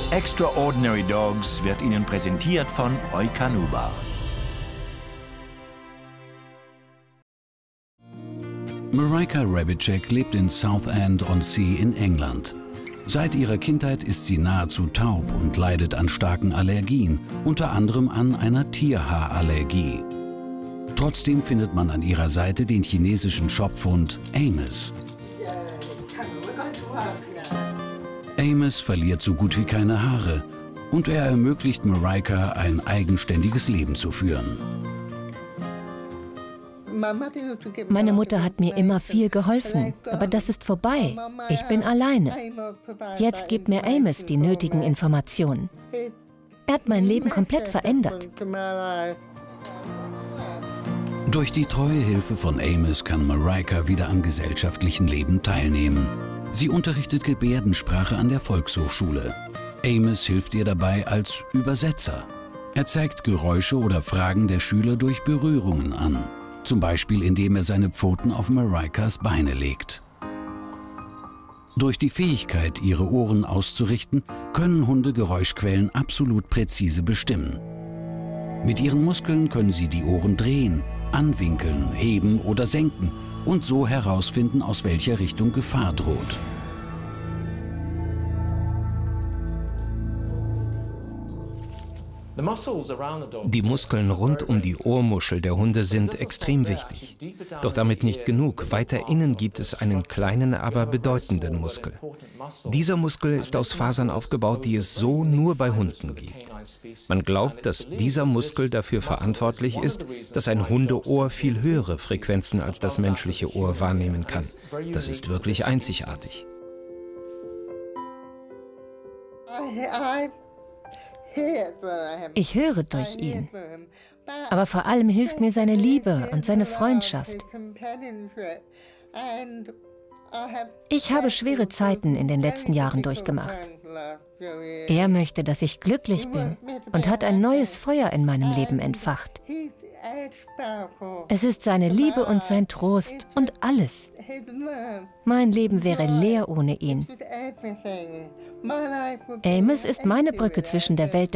Extraordinary Dogs wird Ihnen präsentiert von Eukanuba. Marijka Rabicek lebt in Southend-on-Sea in England. Seit ihrer Kindheit ist sie nahezu taub und leidet an starken Allergien, unter anderem an einer Tierhaarallergie. Trotzdem findet man an ihrer Seite den chinesischen Schopfhund Amos. Amos verliert so gut wie keine Haare und er ermöglicht Marijka, ein eigenständiges Leben zu führen. Meine Mutter hat mir immer viel geholfen, aber das ist vorbei. Ich bin alleine. Jetzt gibt mir Amos die nötigen Informationen. Er hat mein Leben komplett verändert. Durch die treue Hilfe von Amos kann Marijka wieder am gesellschaftlichen Leben teilnehmen. Sie unterrichtet Gebärdensprache an der Volkshochschule. Amos hilft ihr dabei als Übersetzer. Er zeigt Geräusche oder Fragen der Schüler durch Berührungen an. Zum Beispiel indem er seine Pfoten auf Marijkas Beine legt. Durch die Fähigkeit, ihre Ohren auszurichten, können Hunde Geräuschquellen absolut präzise bestimmen. Mit ihren Muskeln können sie die Ohren drehen, anwinkeln, heben oder senken und so herausfinden, aus welcher Richtung Gefahr droht. Die Muskeln rund um die Ohrmuschel der Hunde sind extrem wichtig. Doch damit nicht genug. Weiter innen gibt es einen kleinen, aber bedeutenden Muskel. Dieser Muskel ist aus Fasern aufgebaut, die es so nur bei Hunden gibt. Man glaubt, dass dieser Muskel dafür verantwortlich ist, dass ein Hundeohr viel höhere Frequenzen als das menschliche Ohr wahrnehmen kann. Das ist wirklich einzigartig. Ich höre durch ihn. Aber vor allem hilft mir seine Liebe und seine Freundschaft. Ich habe schwere Zeiten in den letzten Jahren durchgemacht. Er möchte, dass ich glücklich bin und hat ein neues Feuer in meinem Leben entfacht. Es ist seine Liebe und sein Trost und alles. Mein Leben wäre leer ohne ihn. Amos ist meine Brücke zwischen der Welt der Hörenden und der Tauben.